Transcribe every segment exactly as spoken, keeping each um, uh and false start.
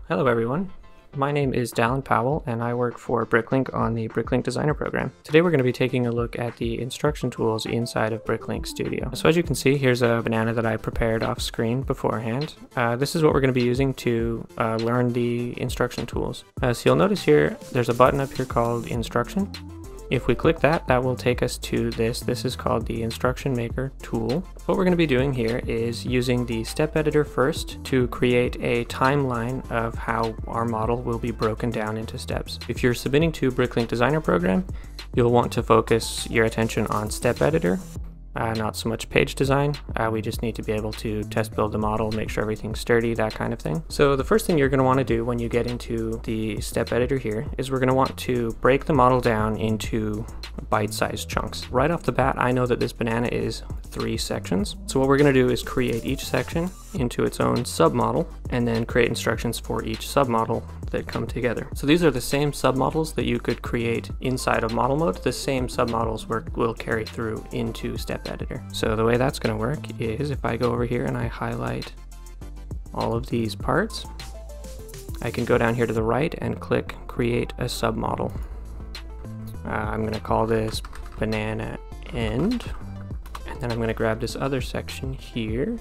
Hello everyone, my name is Dallin Powell and I work for BrickLink on the BrickLink Designer program. Today we're going to be taking a look at the instruction tools inside of BrickLink Studio. So as you can see, here's a banana that I prepared off screen beforehand. Uh, this is what we're going to be using to uh, learn the instruction tools. Uh, so you'll notice here there's a button up here called Instruction. If we click that, that will take us to this. This is called the Instruction Maker tool. What we're going to be doing here is using the step editor first to create a timeline of how our model will be broken down into steps. If you're submitting to BrickLink Designer program, you'll want to focus your attention on step editor, uh, not so much page design. Uh, we just need to be able to test build the model, make sure everything's sturdy, that kind of thing. So the first thing you're going to want to do when you get into the step editor here is we're going to want to break the model down into bite-sized chunks. Right off the bat, I know that this banana is three sections. So what we're going to do is create each section into its own submodel and then create instructions for each submodel that come together. So these are the same submodels that you could create inside of model mode. The same submodels work will carry through into step editor. So the way that's going to work is if I go over here and I highlight all of these parts, I can go down here to the right and click create a submodel. Uh, I'm going to call this banana end, and then I'm going to grab this other section here.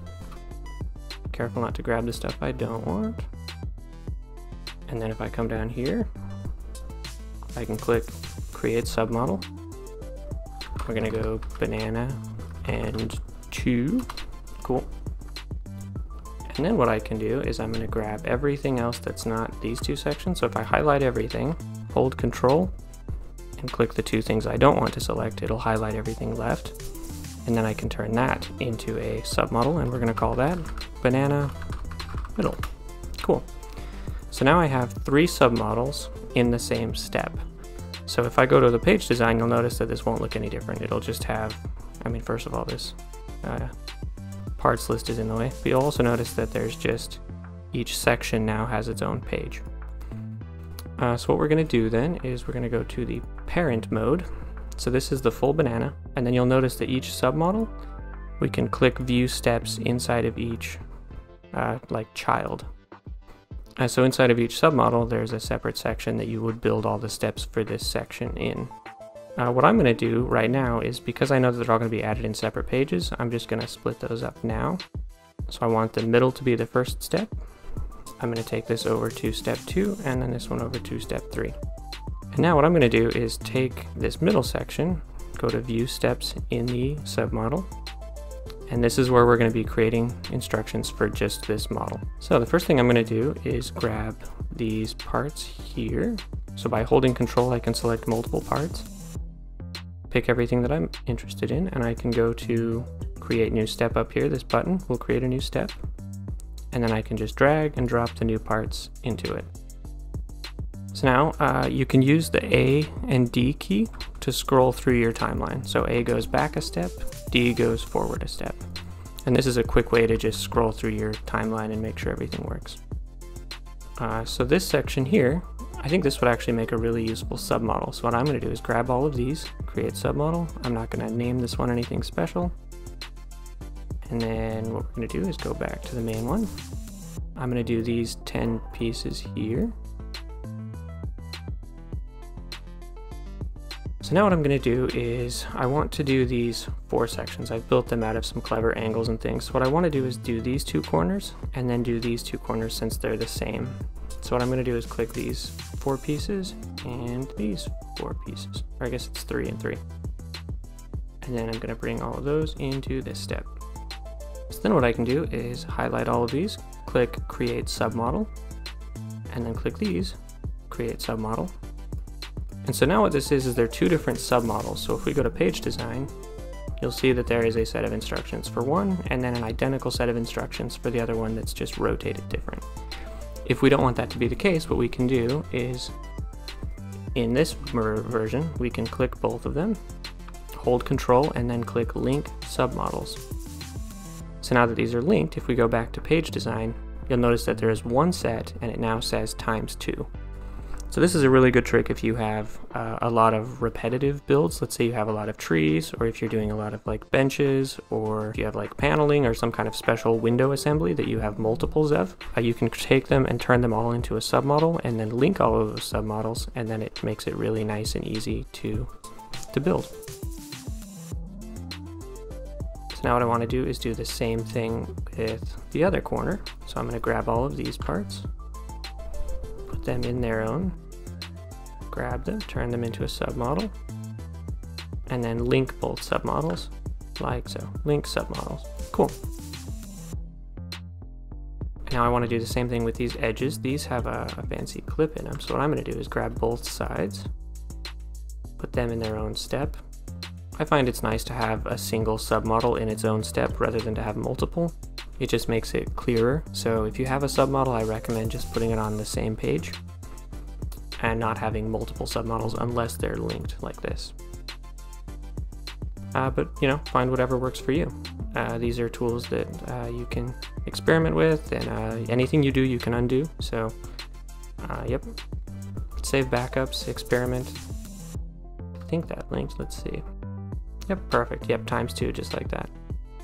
Careful not to grab the stuff I don't want. And then if I come down here, I can click create submodel. We're going to go banana and two. Cool. And then what I can do is I'm going to grab everything else that's not these two sections. So if I highlight everything, hold control, and click the two things I don't want to select, it'll highlight everything left. And then I can turn that into a submodel, and we're going to call that banana middle. Cool. So now I have three submodels in the same step. So if I go to the page design, you'll notice that this won't look any different. It'll just have, I mean, first of all, this uh, parts list is in the way, but you'll also notice that there's just, each section now has its own page. Uh, so what we're going to do then is we're going to go to the parent mode. So this is the full banana, and then you'll notice that each submodel, we can click view steps inside of each uh, like child. Uh, so inside of each submodel, there's a separate section that you would build all the steps for this section in. Uh, what I'm going to do right now is, because I know that they're all going to be added in separate pages, I'm just going to split those up now. So I want the middle to be the first step. I'm going to take this over to step two, and then this one over to step three. And now what I'm going to do is take this middle section, go to view steps in the submodel, and this is where we're going to be creating instructions for just this model. So the first thing I'm going to do is grab these parts here. So by holding control, I can select multiple parts, pick everything that I'm interested in, and I can go to create new step up here. This button will create a new step, and then I can just drag and drop the new parts into it. So now uh, you can use the A and D key to scroll through your timeline. So A goes back a step, D goes forward a step. And this is a quick way to just scroll through your timeline and make sure everything works. Uh, so this section here, I think this would actually make a really useful submodel. So what I'm going to do is grab all of these, create submodel. I'm not going to name this one anything special. And then what we're going to do is go back to the main one. I'm going to do these ten pieces here. So now what I'm going to do is I want to do these four sections. I've built them out of some clever angles and things. So what I want to do is do these two corners and then do these two corners since they're the same. So what I'm going to do is click these four pieces and these four pieces. Or I guess it's three and three. And then I'm going to bring all of those into this step. So then what I can do is highlight all of these, click create submodel, and then click these, create submodel. And so now what this is, is there are two different submodels. So if we go to page design, you'll see that there is a set of instructions for one, and then an identical set of instructions for the other one that's just rotated different. If we don't want that to be the case, what we can do is, in this version, we can click both of them, hold control, and then click link submodels. So now that these are linked, if we go back to page design, you'll notice that there is one set, and it now says times two. So this is a really good trick if you have uh, a lot of repetitive builds. Let's say you have a lot of trees, or if you're doing a lot of like benches, or if you have like paneling or some kind of special window assembly that you have multiples of. Uh, you can take them and turn them all into a submodel and then link all of those submodels, and then it makes it really nice and easy to, to build. So now what I want to do is do the same thing with the other corner. So I'm going to grab all of these parts, put them in their own, grab them, turn them into a submodel, and then link both submodels like so. Link submodels. Cool. Now I want to do the same thing with these edges. These have a, a fancy clip in them. So what I'm going to do is grab both sides, put them in their own step. I find it's nice to have a single submodel in its own step rather than to have multiple. It just makes it clearer. So if you have a submodel, I recommend just putting it on the same page and not having multiple submodels unless they're linked like this. Uh, but, you know, find whatever works for you. Uh, these are tools that uh, you can experiment with, and uh, anything you do, you can undo. So, uh, yep. Save backups, experiment. I think that linked, let's see. Yep, perfect. Yep, times two, just like that.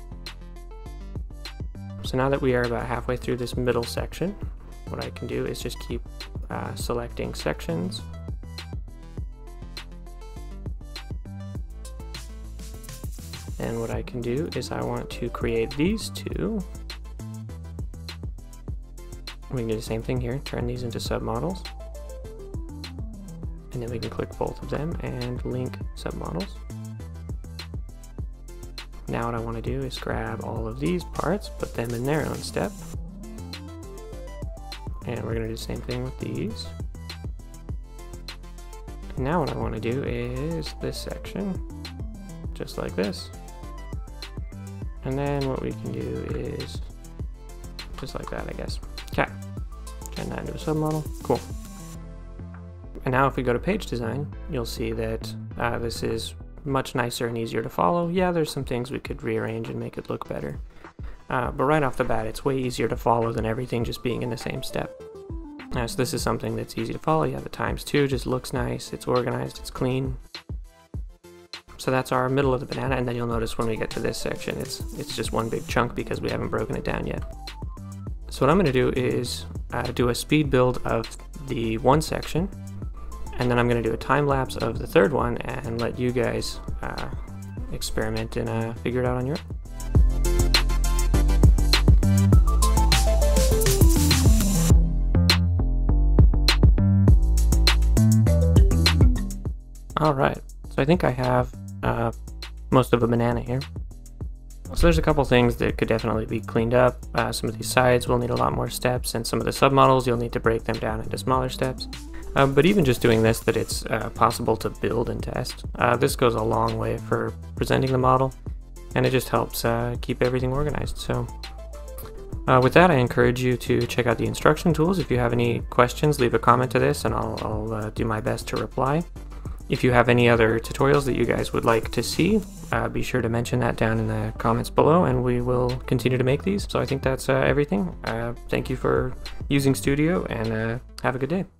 So now that we are about halfway through this middle section, what I can do is just keep uh, selecting sections. And what I can do is I want to create these two. We can do the same thing here, turn these into submodels. And then we can click both of them and link submodels. Now what I want to do is grab all of these parts, put them in their own step. And we're going to do the same thing with these. And now what I want to do is this section, just like this. And then what we can do is just like that, I guess. Okay, turn that into a submodel. Cool. And now if we go to page design, you'll see that uh, this is much nicer and easier to follow. Yeah, there's some things we could rearrange and make it look better. Uh, but right off the bat, it's way easier to follow than everything just being in the same step. Uh, so this is something that's easy to follow. Yeah, the times two just looks nice. It's organized, it's clean. So that's our middle of the banana, and then you'll notice when we get to this section, it's it's just one big chunk because we haven't broken it down yet. So what I'm going to do is uh, do a speed build of the one section, and then I'm going to do a time lapse of the third one and let you guys uh, experiment and uh, figure it out on your own. All right, so I think I have uh, most of a banana here. So there's a couple things that could definitely be cleaned up. Uh, some of these sides will need a lot more steps, and some of the submodels you'll need to break them down into smaller steps. Uh, but even just doing this, that it's uh, possible to build and test. Uh, this goes a long way for presenting the model, and it just helps uh, keep everything organized. So uh, with that, I encourage you to check out the instruction tools. If you have any questions, leave a comment to this, and I'll, I'll uh, do my best to reply. If you have any other tutorials that you guys would like to see, uh, be sure to mention that down in the comments below, and we will continue to make these. So I think that's uh, everything. Uh, thank you for using Studio, and uh, have a good day.